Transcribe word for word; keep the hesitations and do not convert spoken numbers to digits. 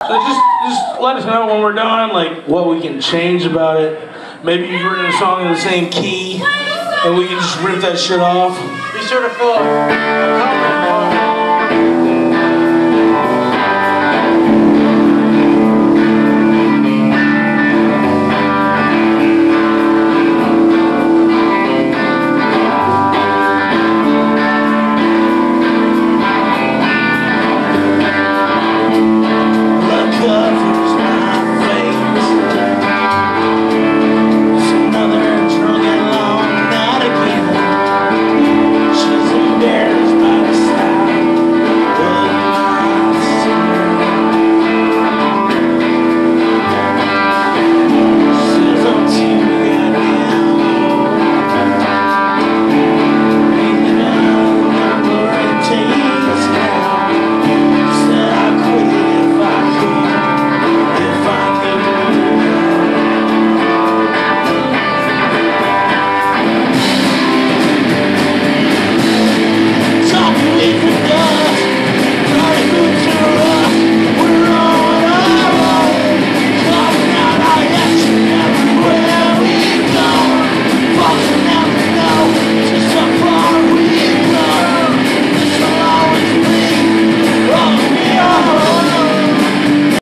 So just, just let us know when we're done, like what we can change about it. Maybe you've written a song in the same key, and we can just rip that shit off. Be sure to fill out